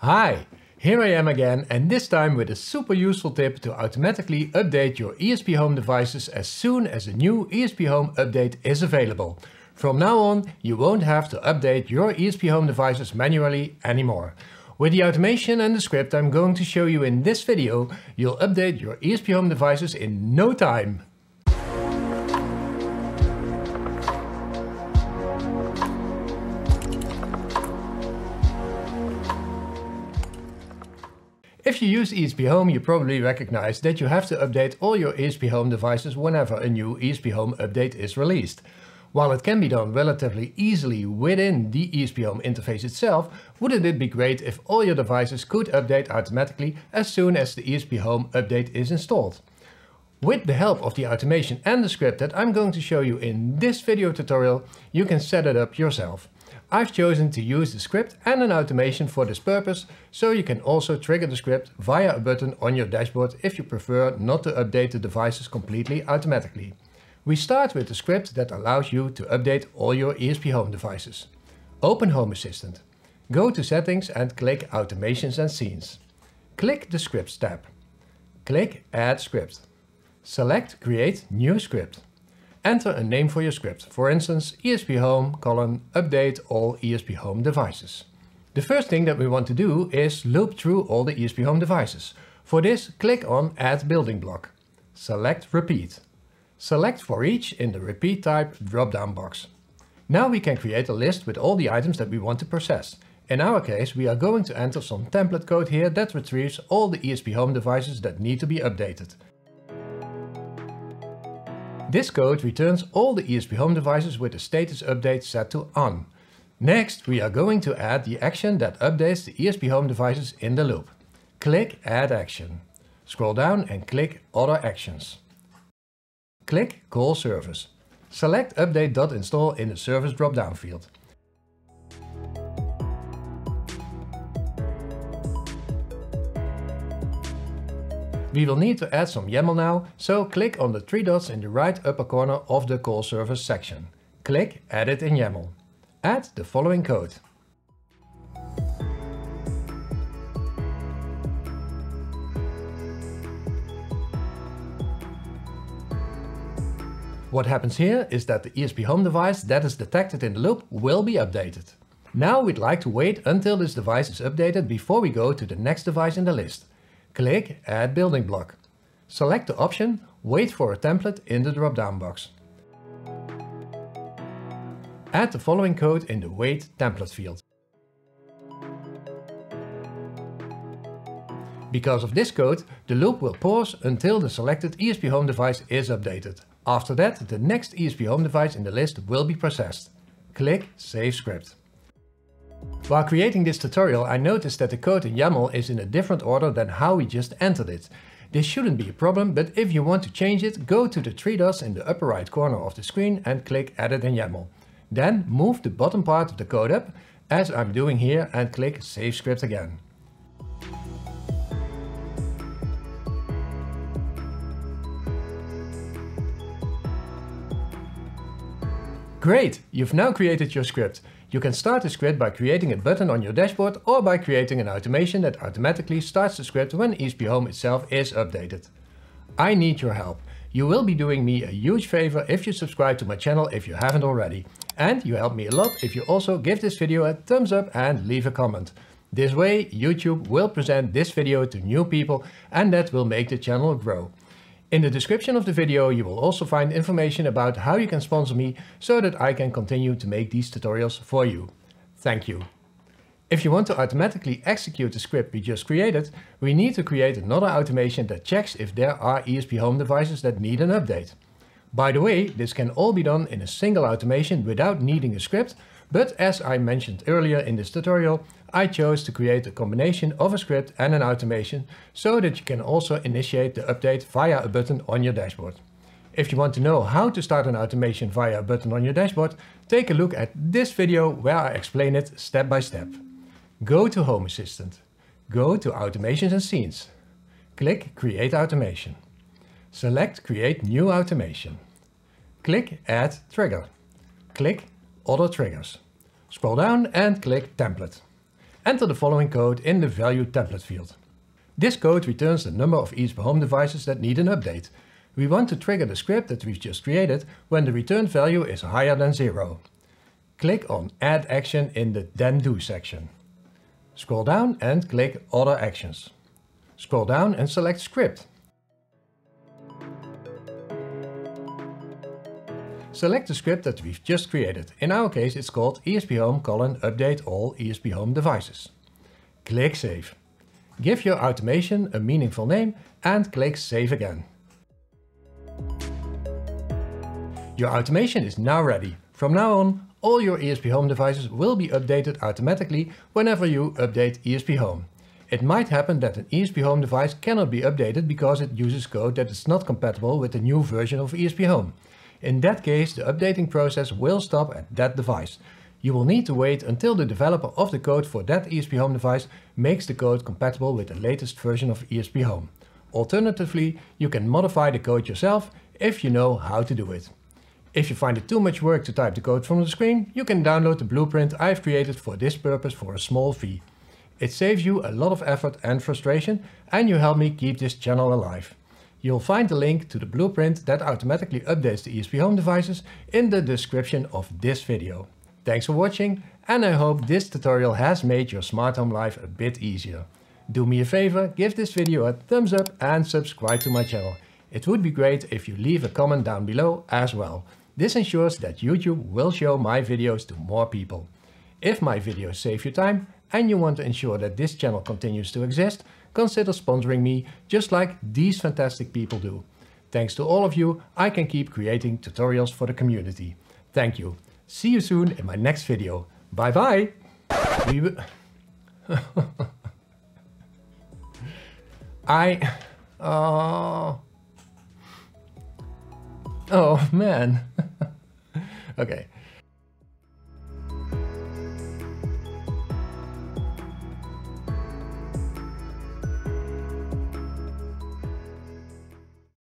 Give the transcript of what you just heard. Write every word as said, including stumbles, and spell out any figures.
Hi, here I am again, and this time with a super useful tip to automatically update your ESPHome devices as soon as a new ESPHome update is available. From now on, you won't have to update your ESPHome devices manually anymore. With the automation and the script I'm going to show you in this video, you'll update your ESPHome devices in no time. If you use ESPHome, you probably recognize that you have to update all your ESPHome devices whenever a new ESPHome update is released. While it can be done relatively easily within the ESPHome interface itself, wouldn't it be great if all your devices could update automatically as soon as the ESPHome update is installed? With the help of the automation and the script that I'm going to show you in this video tutorial, you can set it up yourself. I've chosen to use the script and an automation for this purpose, so you can also trigger the script via a button on your dashboard if you prefer not to update the devices completely automatically. We start with the script that allows you to update all your ESPHome devices. Open Home Assistant. Go to Settings and click Automations and Scenes. Click the Scripts tab. Click Add Script. Select Create New Script. Enter a name for your script, for instance ESPHome colon update all ESPHome devices. The first thing that we want to do is loop through all the ESPHome devices. For this, click on Add Building Block. Select Repeat. Select for each in the Repeat type drop-down box. Now we can create a list with all the items that we want to process. In our case, we are going to enter some template code here that retrieves all the ESPHome devices that need to be updated. This code returns all the ESPHome devices with the status update set to on. Next, we are going to add the action that updates the ESPHome devices in the loop. Click Add Action. Scroll down and click Other Actions. Click Call Service. Select update.install in the service drop-down field. We will need to add some YAML now, so click on the three dots in the right upper corner of the Call Service section. Click Edit in YAML. Add the following code. What happens here is that the ESPHome device that is detected in the loop will be updated. Now we'd like to wait until this device is updated before we go to the next device in the list. Click Add Building Block. Select the option Wait for a template in the drop-down box. Add the following code in the Wait template field. Because of this code, the loop will pause until the selected ESPHome device is updated. After that, the next ESPHome device in the list will be processed. Click Save Script. While creating this tutorial, I noticed that the code in YAML is in a different order than how we just entered it. This shouldn't be a problem, but if you want to change it, go to the three dots in the upper right corner of the screen and click Edit in YAML. Then move the bottom part of the code up, as I'm doing here, and click Save Script again. Great! You've now created your script. You can start the script by creating a button on your dashboard or by creating an automation that automatically starts the script when ESPHome itself is updated. I need your help. You will be doing me a huge favor if you subscribe to my channel if you haven't already. And you help me a lot if you also give this video a thumbs up and leave a comment. This way YouTube will present this video to new people and that will make the channel grow. In the description of the video you will also find information about how you can sponsor me so that I can continue to make these tutorials for you. Thank you. If you want to automatically execute the script we just created, we need to create another automation that checks if there are ESPHome devices that need an update. By the way, this can all be done in a single automation without needing a script, but as I mentioned earlier in this tutorial, I chose to create a combination of a script and an automation so that you can also initiate the update via a button on your dashboard. If you want to know how to start an automation via a button on your dashboard, take a look at this video where I explain it step by step. Go to Home Assistant. Go to Automations and Scenes. Click Create Automation. Select Create New Automation. Click Add Trigger. Click Other Triggers. Scroll down and click Template. enter the following code in the value template field. This code returns the number of ESPHome devices that need an update. We want to trigger the script that we've just created when the returned value is higher than zero. Click on Add Action in the Then Do section. Scroll down and click Other Actions. Scroll down and select Script. Select the script that we've just created. In our case it's called ESPHome colon update all ESPHome devices. Click Save. Give your automation a meaningful name and click Save again. Your automation is now ready. From now on, all your ESPHome devices will be updated automatically whenever you update ESPHome. It might happen that an ESPHome device cannot be updated because it uses code that is not compatible with the new version of ESPHome. In that case, the updating process will stop at that device. You will need to wait until the developer of the code for that ESPHome device makes the code compatible with the latest version of ESPHome. Alternatively, you can modify the code yourself if you know how to do it. If you find it too much work to type the code from the screen, you can download the blueprint I've created for this purpose for a small fee. It saves you a lot of effort and frustration, and you help me keep this channel alive. You'll find the link to the blueprint that automatically updates the ESPHome devices in the description of this video. Thanks for watching, and I hope this tutorial has made your smart home life a bit easier. Do me a favor, give this video a thumbs up and subscribe to my channel. It would be great if you leave a comment down below as well. This ensures that YouTube will show my videos to more people. If my videos save you time and you want to ensure that this channel continues to exist, consider sponsoring me just like these fantastic people do. Thanks to all of you, I can keep creating tutorials for the community. Thank you. See you soon in my next video. Bye bye! We will... I... Uh... Oh man. Okay.